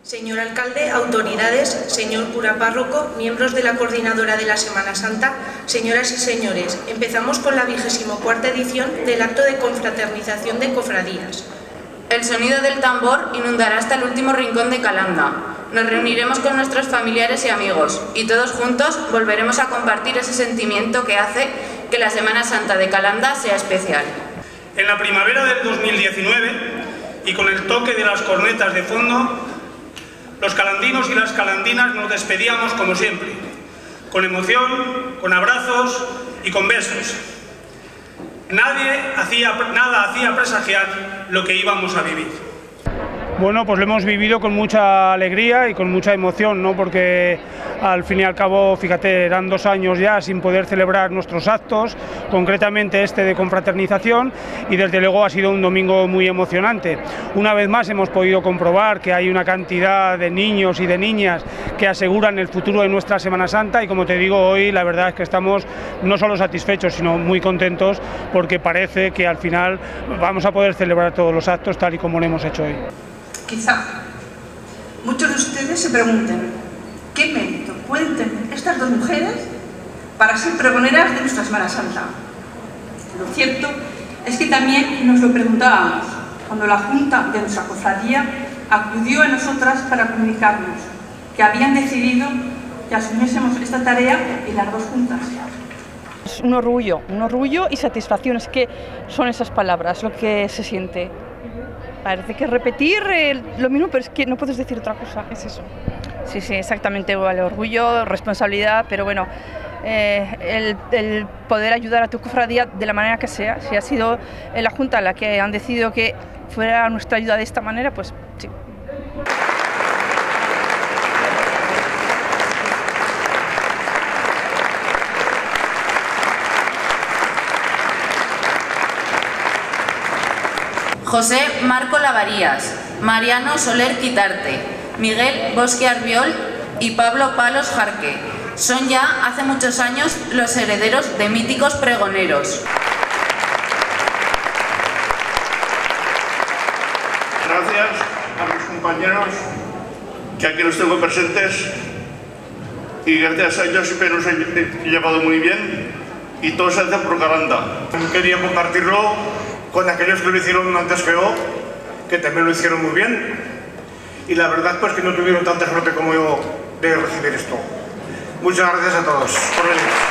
Señor alcalde, autoridades, señor cura párroco, miembros de la coordinadora de la Semana Santa, señoras y señores, empezamos con la 24ª edición del acto de confraternización de cofradías. El sonido del tambor inundará hasta el último rincón de Calanda. Nos reuniremos con nuestros familiares y amigos y todos juntos volveremos a compartir ese sentimiento que hace que la Semana Santa de Calanda sea especial. En la primavera del 2019 y con el toque de las cornetas de fondo, los calandinos y las calandinas nos despedíamos como siempre, con emoción, con abrazos y con besos. Nada hacía presagiar lo que íbamos a vivir. Bueno, pues lo hemos vivido con mucha alegría y con mucha emoción, ¿no? Porque al fin y al cabo, fíjate, eran 2 años ya sin poder celebrar nuestros actos, concretamente este de confraternización, y desde luego ha sido un domingo muy emocionante. Una vez más hemos podido comprobar que hay una cantidad de niños y de niñas que aseguran el futuro de nuestra Semana Santa, y como te digo, hoy la verdad es que estamos no solo satisfechos, sino muy contentos, porque parece que al final vamos a poder celebrar todos los actos tal y como lo hemos hecho hoy. Quizá muchos de ustedes se pregunten ¿qué mérito pueden tener estas 2 mujeres para ser pregoneras de nuestra Semana Santa? Lo cierto es que también nos lo preguntábamos cuando la Junta de nuestra cofradía acudió a nosotras para comunicarnos que habían decidido que asumiésemos esta tarea en las 2 juntas. Es un orgullo y satisfacción, es que son esas palabras lo que se siente. Parece que repetir lo mismo, pero es que no puedes decir otra cosa, es eso. Sí, exactamente igual, orgullo, responsabilidad, pero bueno, el poder ayudar a tu cofradía de la manera que sea, si ha sido la Junta la que han decidido que fuera nuestra ayuda de esta manera, pues sí. José Marco Lavarías, Mariano Soler Quitarte, Miguel Bosque Arbiol y Pablo Palos Jarque. Son ya hace muchos años los herederos de míticos pregoneros. Gracias a mis compañeros que aquí los tengo presentes, y gracias a ellos siempre nos he llevado muy bien y todo se hace por Calanda. Quería compartirlo con aquellos que lo hicieron antes que yo, que también lo hicieron muy bien, y la verdad pues que no tuvieron tanta suerte como yo de recibir esto. Muchas gracias a todos por venir.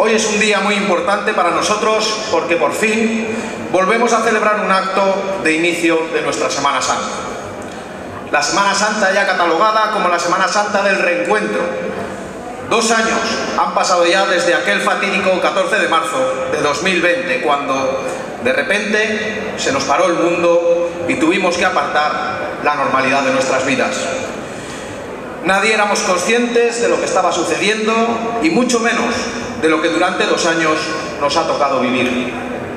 Hoy es un día muy importante para nosotros porque por fin volvemos a celebrar un acto de inicio de nuestra Semana Santa. La Semana Santa ya catalogada como la Semana Santa del reencuentro. 2 años han pasado ya desde aquel fatídico 14 de marzo de 2020, cuando de repente se nos paró el mundo y tuvimos que apartar la normalidad de nuestras vidas. Nadie éramos conscientes de lo que estaba sucediendo y mucho menos de lo que durante 2 años nos ha tocado vivir.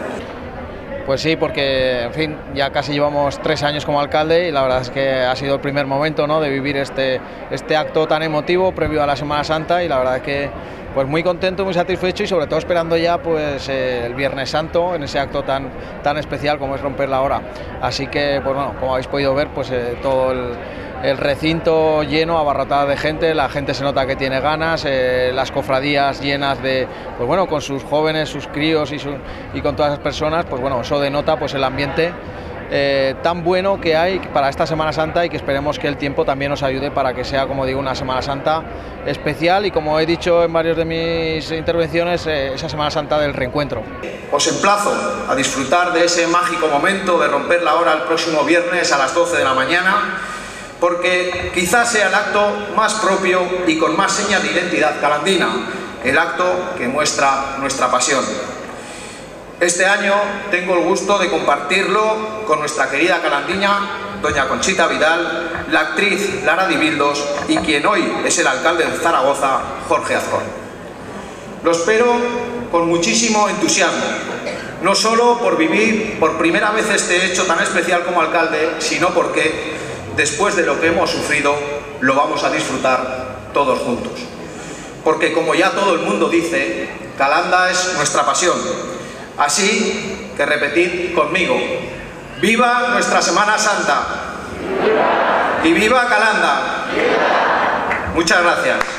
Pues sí, porque en fin, ya casi llevamos 3 años como alcalde y la verdad es que ha sido el primer momento, ¿no?, de vivir este acto tan emotivo previo a la Semana Santa, y la verdad es que pues muy contento, muy satisfecho y sobre todo esperando ya pues el Viernes Santo en ese acto tan especial como es romper la hora. Así que pues bueno, como habéis podido ver, pues todo el recinto lleno, abarrotado de gente, la gente se nota que tiene ganas, las cofradías llenas de, pues bueno, con sus jóvenes, sus críos y con todas las personas, pues bueno, eso denota pues el ambiente tan bueno que hay para esta Semana Santa, y que esperemos que el tiempo también nos ayude para que sea, como digo, una Semana Santa especial y, como he dicho en varias de mis intervenciones, esa Semana Santa del reencuentro. Os emplazo a disfrutar de ese mágico momento de romper la hora el próximo viernes a las 12 de la mañana, porque quizás sea el acto más propio y con más señas de identidad calandina, el acto que muestra nuestra pasión. Este año tengo el gusto de compartirlo con nuestra querida calandiña, doña Conchita Vidal, la actriz Lara Dibildos y quien hoy es el alcalde de Zaragoza, Jorge Azcón. Lo espero con muchísimo entusiasmo, no solo por vivir por primera vez este hecho tan especial como alcalde, sino porque después de lo que hemos sufrido, lo vamos a disfrutar todos juntos. Porque, como ya todo el mundo dice, Calanda es nuestra pasión. Así que repetid conmigo: ¡viva nuestra Semana Santa! ¡Y viva Calanda! Muchas gracias.